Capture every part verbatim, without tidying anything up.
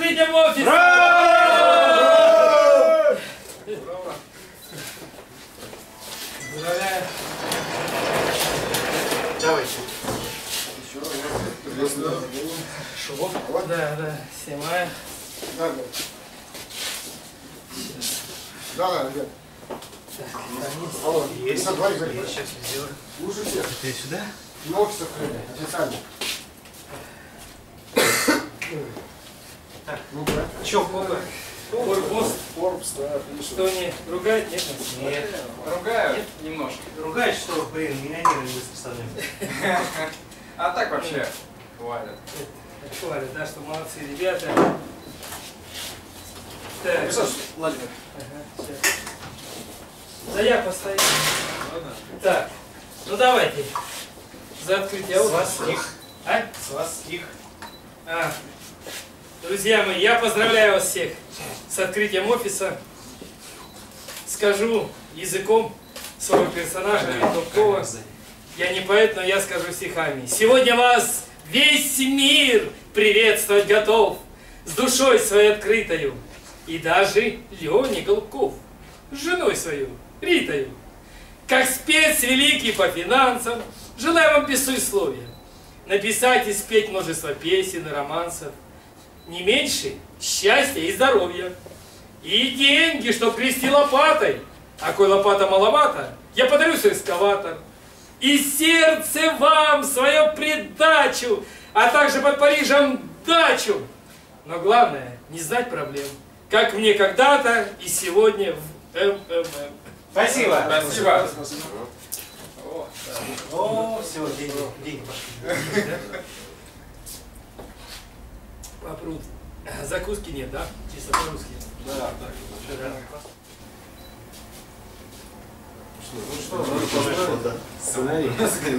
открытием офиса! Браво! Поздравляю. Давайте. Шов? Да, да, снимаю. Да, да. Да, да, ребят. Алло, есть. Давай, давай. Сейчас сделаю. Лучше всех. Ты сюда? На офис открыли, официально. Так, ну да. Че, Коба? Форбос? Форбс, да, отлично. Что, не ругает? Нет? Нет. Ругают? Нет? Немножко. Ругает, что, блин, миллионеры не быстро становятся. А так вообще хвалят. Хвалят, да, что молодцы ребята. Так. Владимир. Ага, сейчас. Да я постою. Так, ну давайте. За открытие С вас офиса. их. А? С вас их. А. Друзья мои, я поздравляю вас всех с открытием офиса. Скажу языком своего персонажа Винтовкова. Я не поэт, но я скажу стихами. Сегодня вас весь мир приветствовать готов, с душой своей открытою. И даже Леня Голубков, с женой свою, Ритою. Как спец великий по финансам, желаю вам бессловия написать и спеть множество песен и романсов. Не меньше счастья и здоровья. И деньги, чтоб грести лопатой. А кой лопата маловато, я подарю свой экскаватор. И сердце вам свою придачу, а также под Парижем дачу. Но главное, не знать проблем. Как мне когда-то и сегодня в МММ. Спасибо. Спасибо. О, да. О, все, деньги, деньги пошли. Попрут. Закуски нет, да? Чисто по-русски. Да, так. Ну что, Сценарий.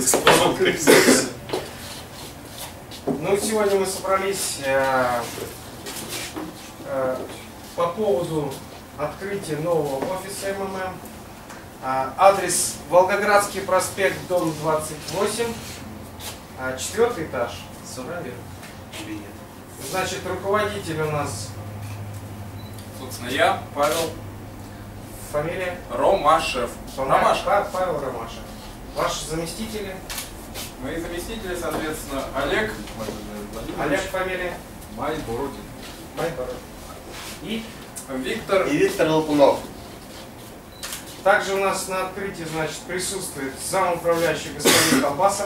Ну, сегодня мы собрались э, э, по поводу открытия нового офиса МММ. Э, адрес Волгоградский проспект, дом двадцать восемь, э, четвертый этаж. Правильно? Или нет? Значит, руководитель у нас Собственно, я, Павел фамилия? Ромашев. Ромашев. Па- Павел Ромашев. Ваши заместители? Мои заместители, соответственно, Олег. Олег фамилия? Майбородин. Майбород. И Виктор. И Виктор Лопунов. также у нас на открытии, значит, присутствует замуправляющий господин Колбасов.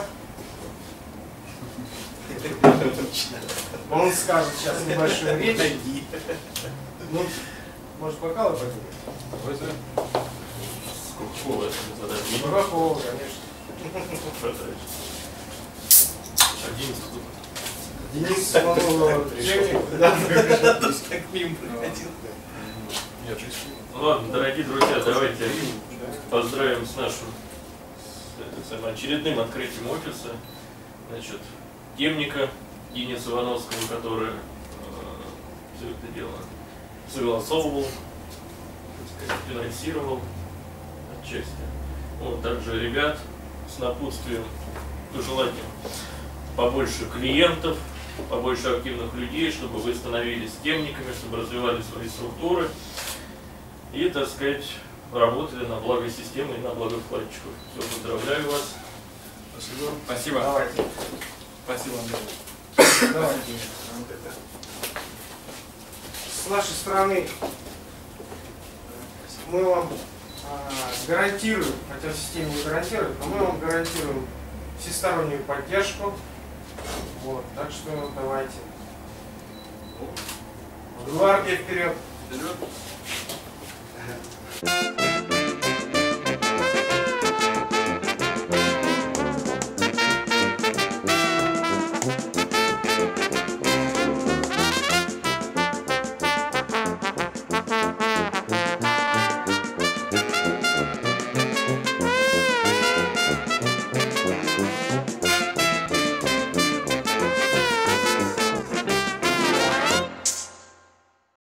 Он скажет сейчас небольшую речь. Ну, может, бокалы поднимем? Кока-кола, это не задать. Кока-кола, конечно. Денис Смолов, Как мимо проходил. Ну ладно, дорогие друзья, давайте поздравим с нашим с, с, очередным открытием офиса. Значит, темника Дениса Ивановского, который э, все это дело согласовывал, так сказать, финансировал отчасти. Вот, также ребят с напутствием, пожеланием побольше клиентов, побольше активных людей, чтобы вы становились темниками, чтобы развивали свои структуры и, так сказать, работали на благо системы и на благо вкладчиков. Все, поздравляю вас. Спасибо. Спасибо. Давайте. Спасибо, Андрей. Давайте. С нашей стороны мы вам а, гарантируем, хотя система не гарантирует, но мы вам гарантируем всестороннюю поддержку. Вот, так что давайте. Гвардия вперед! Вперед.